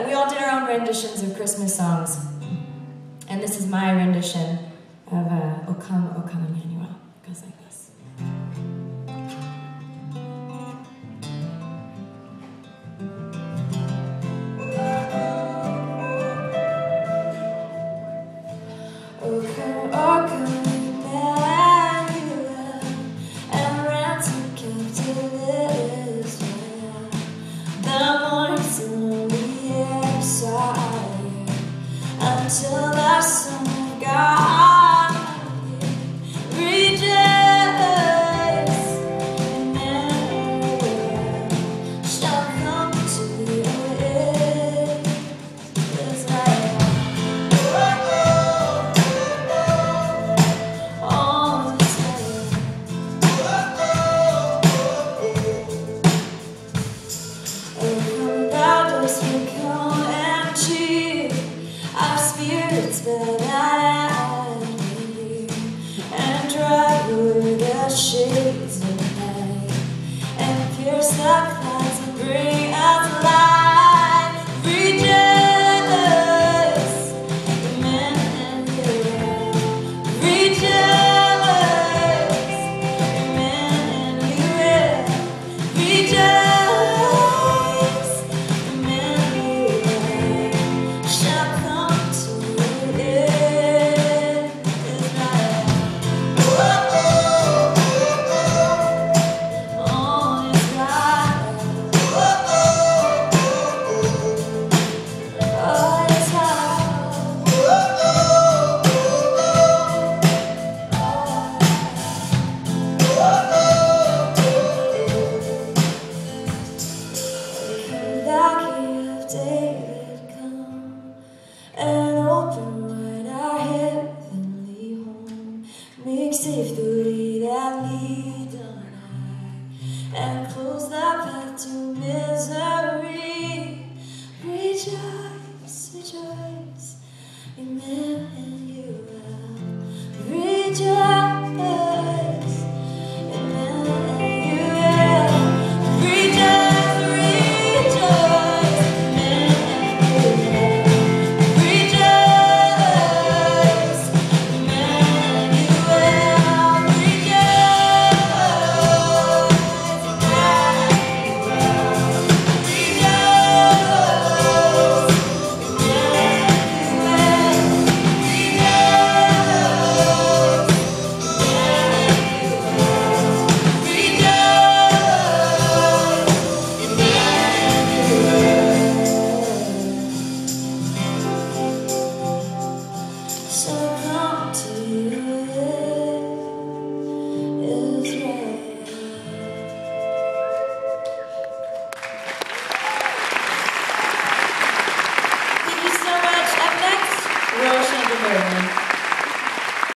we all did our own renditions of Christmas songs. And this is my rendition of O Come, Emanuel. It goes like this. O come, Emanuel, and ransom captive Israel. The morning sun on the air side, until the Son of God rejoice. Emmanuel shall come to Israel. All is well. Thou dost become and cheer our spirits that I need, and drive away the shades of night, and pierce the clouds and bring us light. Rejoice, Emmanuel. Rejoice, Emmanuel. Rejoice, Emmanuel shall come to Israel. All is right. All is Thou King of David, come and open wide our heavenly home. Make safe the way that leads on high, and close the path to misery. Rejoice, rejoice, Emmanuel. Rejoice, Emmanuel. Rejoice, rejoice, Emmanuel. Rejoice, Emmanuel. So come to Israel. Thank you so much. Up next, Royal Chandelier.